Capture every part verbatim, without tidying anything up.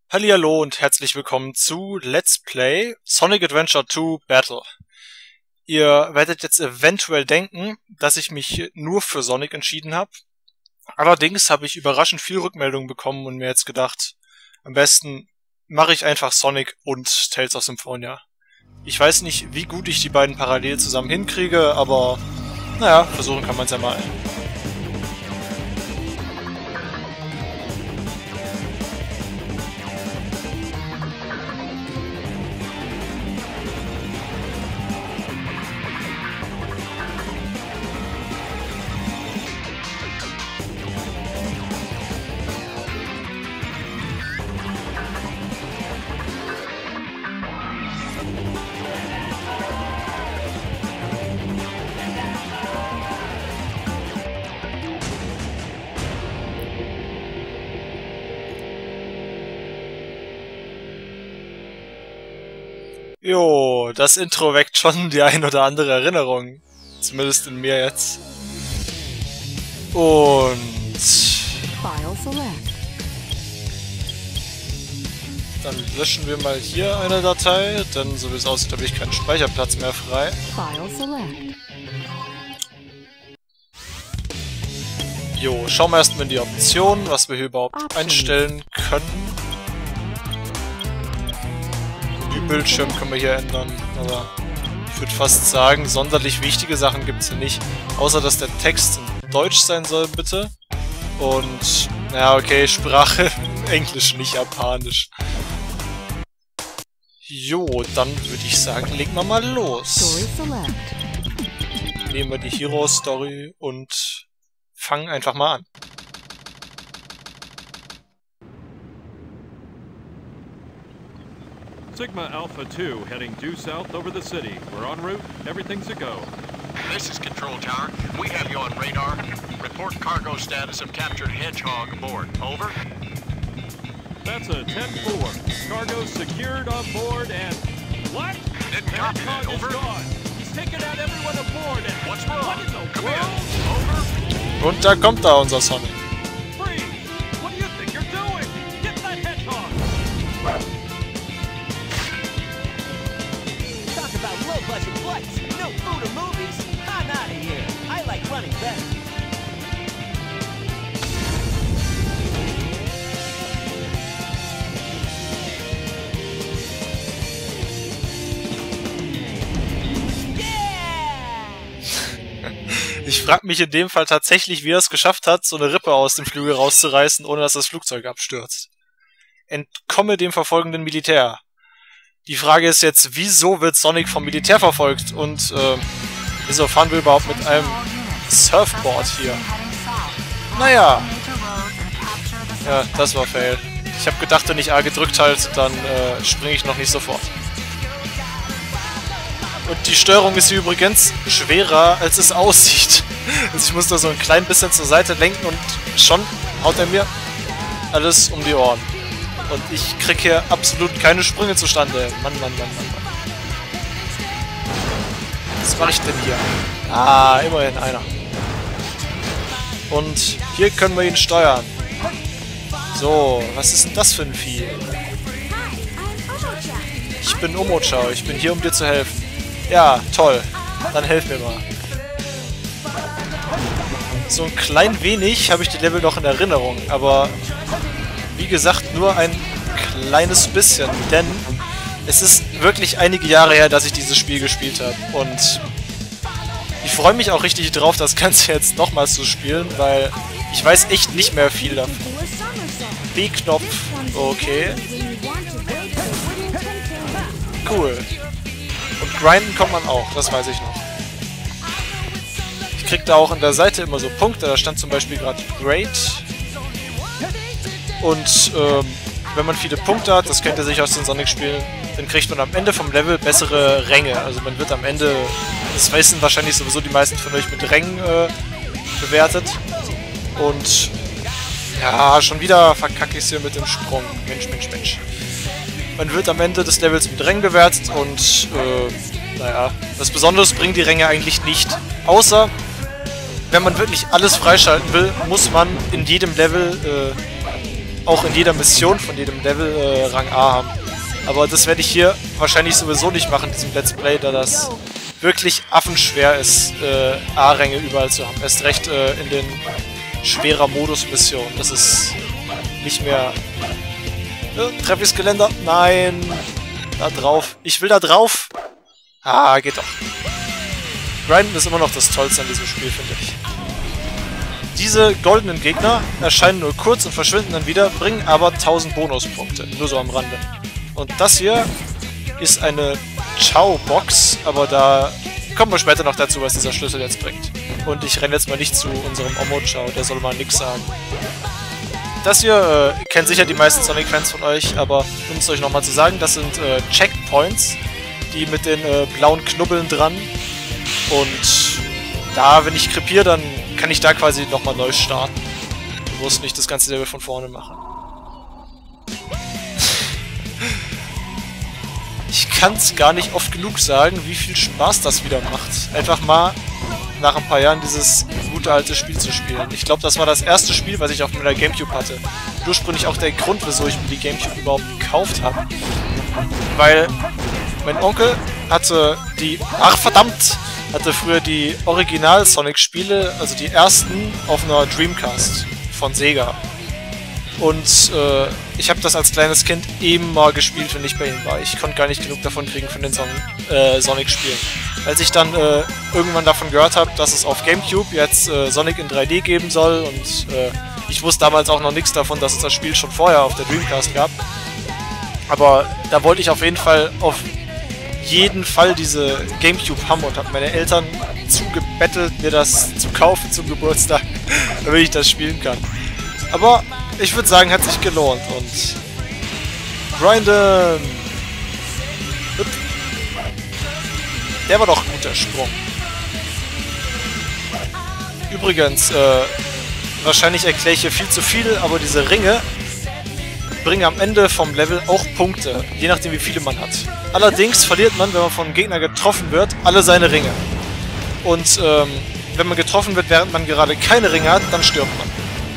Hallihallo und herzlich willkommen zu Let's Play Sonic Adventure zwei Battle. Ihr werdet jetzt eventuell denken, dass ich mich nur für Sonic entschieden habe. Allerdings habe ich überraschend viel Rückmeldungen bekommen und mir jetzt gedacht, am besten mache ich einfach Sonic und Tales of Symphonia. Ich weiß nicht, wie gut ich die beiden parallel zusammen hinkriege, aber naja, versuchen kann man es ja mal. Jo, das Intro weckt schon die ein oder andere Erinnerung. Zumindest in mir jetzt. Und dann löschen wir mal hier eine Datei, denn so wie es aussieht, habe ich keinen Speicherplatz mehr frei. Jo, schauen wir erstmal in die Optionen, was wir hier überhaupt einstellen können. Die Bildschirm können wir hier ändern, aber ich würde fast sagen, sonderlich wichtige Sachen gibt es hier nicht. Außer, dass der Text in Deutsch sein soll, bitte. Und, naja, okay, Sprache Englisch, nicht Japanisch. Jo, dann würde ich sagen, legen wir mal los. Nehmen wir die Hero Story und fangen einfach mal an. Sigma Alpha two heading due south over the city. We're en route. Everything's a go. This is Control Tower. We have you on radar. Report cargo status of captured Hedgehog aboard. Over. That's a ten four. Cargo secured on board and... What? Didn't copy that. Hedgehog is Over. gone. He's taken out everyone aboard and... What's wrong? What in the Come world? in. Over. Und da kommt da unser Sonic. Freeze! What do you think you're doing? Get that Hedgehog! Talk about low-budget flights, no food or movies. I'm out of here. I like running better. Ich frage mich in dem Fall tatsächlich, wie er es geschafft hat, so eine Rippe aus dem Flügel rauszureißen, ohne dass das Flugzeug abstürzt. Entkomme dem verfolgenden Militär. Die Frage ist jetzt, wieso wird Sonic vom Militär verfolgt und äh, wieso fahren wir überhaupt mit einem Surfboard hier? Naja. Ja, das war fail. Ich habe gedacht, wenn ich A gedrückt halte, dann äh, springe ich noch nicht sofort. Und die Steuerung ist hier übrigens schwerer, als es aussieht. Also ich muss da so ein klein bisschen zur Seite lenken und schon haut er mir alles um die Ohren. Und ich krieg hier absolut keine Sprünge zustande. Mann, Mann, Mann, Mann, Mann. Was mache ich denn hier? Ah, immerhin einer. Und hier können wir ihn steuern. So, was ist denn das für ein Vieh? Ich bin Omochao, ich bin hier, um dir zu helfen. Ja, toll. Dann helf mir mal. So ein klein wenig habe ich die Level noch in Erinnerung, aber wie gesagt, nur ein kleines bisschen, denn es ist wirklich einige Jahre her, dass ich dieses Spiel gespielt habe und ich freue mich auch richtig drauf, das Ganze jetzt nochmals zu spielen, weil ich weiß echt nicht mehr viel davon. B-Knopf, okay. Cool. Und grinden kommt man auch, das weiß ich noch. Ich krieg da auch an der Seite immer so Punkte, da stand zum Beispiel gerade Great. Und ähm, wenn man viele Punkte hat, das kennt ihr sicher aus den Sonic-Spielen, dann kriegt man am Ende vom Level bessere Ränge. Also man wird am Ende, das wissen wahrscheinlich sowieso die meisten von euch, mit Rängen äh, bewertet. Und ja, schon wieder verkacke ich es hier mit dem Sprung. Mensch, Mensch, Mensch. Man wird am Ende des Levels mit Rängen bewertet und äh, naja, was Besonderes bringen die Ränge eigentlich nicht. Außer, wenn man wirklich alles freischalten will, muss man in jedem Level äh, auch in jeder Mission von jedem Level äh, Rang A haben. Aber das werde ich hier wahrscheinlich sowieso nicht machen, in diesem Let's Play, da das wirklich affenschwer ist, äh, A-Ränge überall zu haben. Erst recht äh, in den schwerer Modus-Missionen. Das ist nicht mehr... Äh, Treffe ich's Geländer? Nein! Da drauf. Ich will da drauf! Ah, geht doch. Grinden ist immer noch das Tollste an diesem Spiel, finde ich. Diese goldenen Gegner erscheinen nur kurz und verschwinden dann wieder, bringen aber tausend Bonuspunkte. Nur so am Rande. Und das hier ist eine Chow-Box, aber da kommen wir später noch dazu, was dieser Schlüssel jetzt bringt. Und ich renne jetzt mal nicht zu unserem Omo-Chow, der soll mal nix sagen. Das hier äh, kennen sicher die meisten Sonic-Fans von euch, aber um es euch nochmal zu sagen, das sind äh, Checkpoints, die mit den äh, blauen Knubbeln dran. Und da, wenn ich krepiere, dann kann ich da quasi nochmal neu starten. Du musst nicht das ganze Level von vorne machen. Ich kann es gar nicht oft genug sagen, wie viel Spaß das wieder macht. Einfach mal nach ein paar Jahren dieses gute alte Spiel zu spielen. Ich glaube, das war das erste Spiel, was ich auf meiner Gamecube hatte. Ursprünglich auch der Grund, wieso ich mir die Gamecube überhaupt gekauft habe. Weil mein Onkel hatte die... Ach, verdammt! Hatte früher die Original-Sonic-Spiele, also die ersten, auf einer Dreamcast von Sega. Und äh, ich habe das als kleines Kind eben mal gespielt, wenn ich bei ihm war. Ich konnte gar nicht genug davon kriegen von den Son äh, Sonic-Spielen. Als ich dann äh, irgendwann davon gehört habe, dass es auf Gamecube jetzt äh, Sonic in drei D geben soll und äh, ich wusste damals auch noch nichts davon, dass es das Spiel schon vorher auf der Dreamcast gab. Aber da wollte ich auf jeden Fall auf jeden Fall diese Gamecube haben und habe meine Eltern zugebettelt, mir das zu kaufen zum Geburtstag, damit ich das spielen kann. Aber ich würde sagen, hat sich gelohnt und grinden! Hup. Der war doch ein guter Sprung. Übrigens, äh, wahrscheinlich erkläre ich hier viel zu viel, aber diese Ringe bringen am Ende vom Level auch Punkte, je nachdem wie viele man hat. Allerdings verliert man, wenn man von einem Gegner getroffen wird, alle seine Ringe. Und ähm, wenn man getroffen wird, während man gerade keine Ringe hat, dann stirbt man.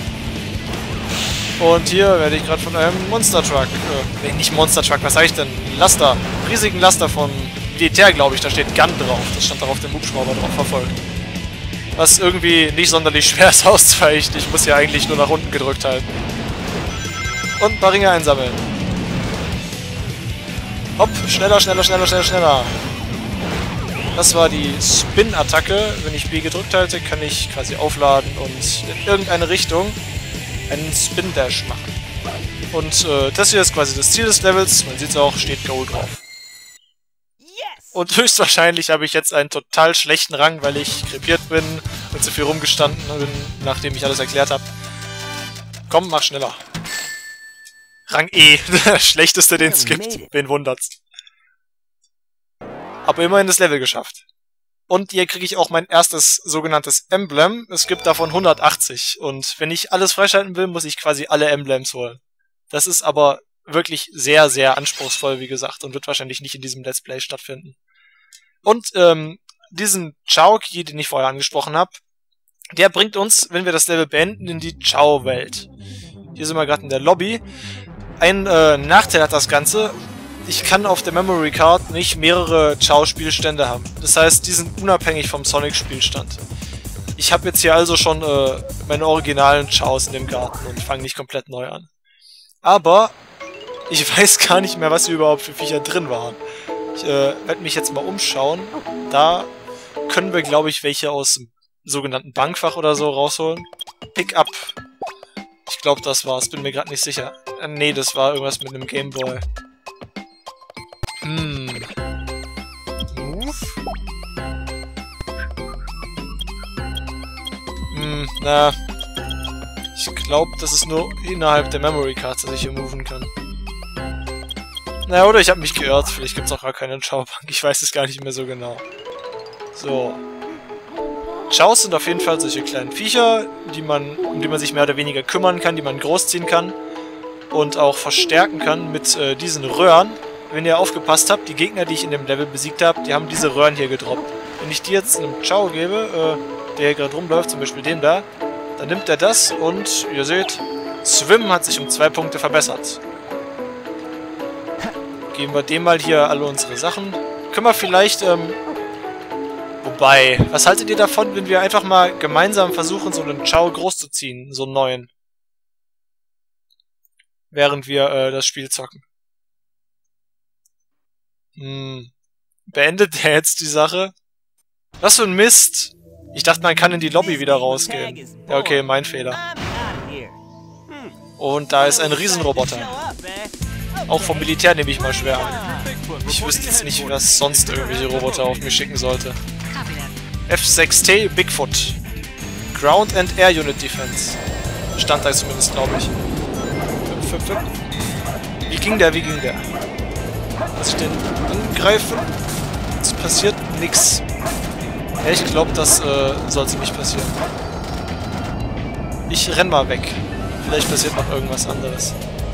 Und hier werde ich gerade von einem Monster Truck, äh, nee, nicht Monster Truck, was sage ich denn? Laster, riesigen Laster vom Militär, glaube ich, da steht Gun drauf. Das stand auch auf dem Hubschrauber drauf, verfolgt. Was irgendwie nicht sonderlich schwer ist auszuweichen. Ich muss ja eigentlich nur nach unten gedrückt halten. Und ein paar Ringe einsammeln. Hopp, schneller, schneller, schneller, schneller, schneller. Das war die Spin-Attacke. Wenn ich B gedrückt halte, kann ich quasi aufladen und in irgendeine Richtung einen Spin-Dash machen. Und äh, das hier ist quasi das Ziel des Levels. Man sieht es auch, steht Go drauf. Und höchstwahrscheinlich habe ich jetzt einen total schlechten Rang, weil ich krepiert bin und zu viel rumgestanden bin, nachdem ich alles erklärt habe. Komm, mach schneller. Rang E. Der schlechteste, den es gibt. Wen wundert's. Aber immerhin das Level geschafft. Und hier kriege ich auch mein erstes sogenanntes Emblem. Es gibt davon hundertachtzig. Und wenn ich alles freischalten will, muss ich quasi alle Emblems holen. Das ist aber wirklich sehr, sehr anspruchsvoll, wie gesagt. Und wird wahrscheinlich nicht in diesem Let's Play stattfinden. Und ähm, diesen Chow-Key, den ich vorher angesprochen habe, der bringt uns, wenn wir das Level beenden, in die Chow-Welt. Hier sind wir gerade in der Lobby. Ein äh, Nachteil hat das Ganze. Ich kann auf der Memory Card nicht mehrere Chow-Spielstände haben. Das heißt, die sind unabhängig vom Sonic-Spielstand. Ich habe jetzt hier also schon äh, meine originalen Chows in dem Garten und fange nicht komplett neu an. Aber ich weiß gar nicht mehr, was hier überhaupt für Viecher drin waren. Ich äh, werde mich jetzt mal umschauen. Da können wir, glaube ich, welche aus dem sogenannten Bankfach oder so rausholen. Pick up. Ich glaube, das war's. Bin mir gerade nicht sicher. Äh, nee, das war irgendwas mit einem Gameboy. Hm. Move? Hm, na. Ich glaube, das ist nur innerhalb der Memory Cards, dass ich hier moven kann. Na, oder ich habe mich geirrt. Vielleicht gibt es auch gar keine Chow-Bank. Ich weiß es gar nicht mehr so genau. So. Chows sind auf jeden Fall solche kleinen Viecher, die man, um die man sich mehr oder weniger kümmern kann, die man großziehen kann und auch verstärken kann mit äh, diesen Röhren. Wenn ihr aufgepasst habt, die Gegner, die ich in dem Level besiegt habe, die haben diese Röhren hier gedroppt. Wenn ich die jetzt einem Chow gebe, äh, der hier gerade rumläuft, zum Beispiel dem da, dann nimmt er das und, ihr seht, Swim hat sich um zwei Punkte verbessert. Geben wir dem mal hier alle unsere Sachen. Können wir vielleicht, ähm... Wobei, was haltet ihr davon, wenn wir einfach mal gemeinsam versuchen, so einen Chao großzuziehen, so einen neuen? Während wir äh, das Spiel zocken. Hm. Beendet der jetzt die Sache? Was für ein Mist! Ich dachte, man kann in die Lobby wieder rausgehen. Ja, okay, mein Fehler. Und da ist ein Riesenroboter. Auch vom Militär nehme ich mal schwer an. Ich wüsste jetzt nicht, was sonst irgendwelche Roboter auf mich schicken sollte. F sechs T Bigfoot. Ground and Air Unit Defense. Stand da zumindest, glaube ich. Fip, fip, fip. Wie ging der, wie ging der? Muss ich den angreifen? Es passiert nix. Ja, ich glaube, das äh, sollte nicht passieren. Ich renn mal weg. Vielleicht passiert noch irgendwas anderes.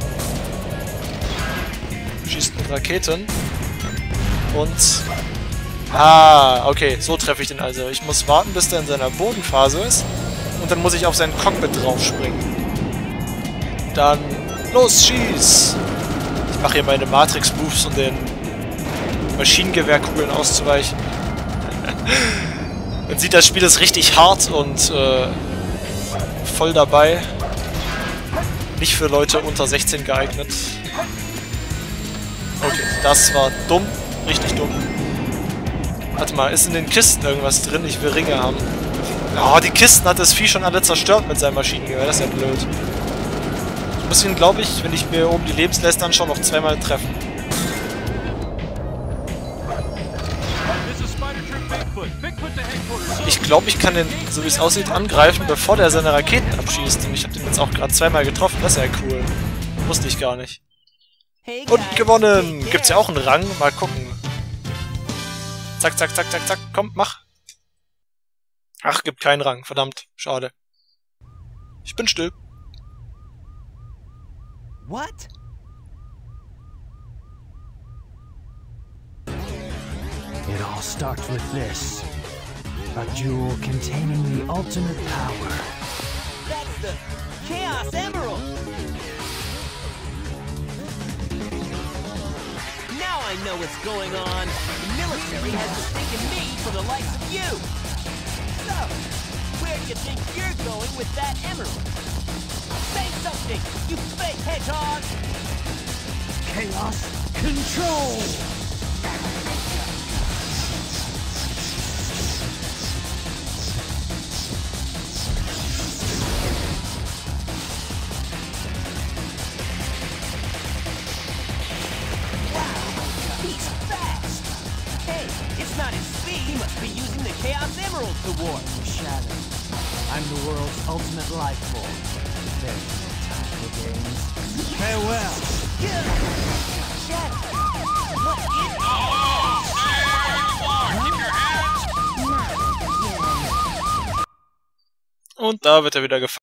Schießt mit Raketen. Und... Ah, okay, so treffe ich den also. Ich muss warten, bis der in seiner Bodenphase ist. Und dann muss ich auf sein Cockpit draufspringen. Dann... Los, schieß! Ich mache hier meine Matrix-Moves, um den Maschinengewehrkugeln auszuweichen. Man sieht, das Spiel ist richtig hart und äh, voll dabei. Nicht für Leute unter sechzehn geeignet. Okay, das war dumm. Richtig dumm. Warte mal, ist in den Kisten irgendwas drin? Ich will Ringe haben. Oh, die Kisten hat das Vieh schon alle zerstört mit seinem Maschinengewehr. Das ist ja blöd. Ich muss ihn, glaube ich, wenn ich mir oben die Lebensleiste anschaue, noch zweimal treffen. Ich glaube, ich kann den, so wie es aussieht, angreifen, bevor der seine Raketen abschießt. Und ich habe den jetzt auch gerade zweimal getroffen. Das ist ja cool. Wusste ich gar nicht. Und gewonnen! Gibt's ja auch einen Rang? Mal gucken. Zack, zack, zack, zack, zack. Komm, mach. Ach, gibt keinen Rang. Verdammt. Schade. Ich bin still. What? It all starts with this. A jewel containing the ultimate power. That's the Chaos Emerald! Now I know what's going on. The military has mistaken me for the likes of you. So, where do you think you're going with that emerald? Say something, you fake hedgehog! Chaos control! He's fast! Hey, it's not his speed. He must be using the Chaos Emerald to warp. Shadow. I'm the world's ultimate life form. There's no time for games. Farewell! Shadow! What is Und da wird er wieder gefangen.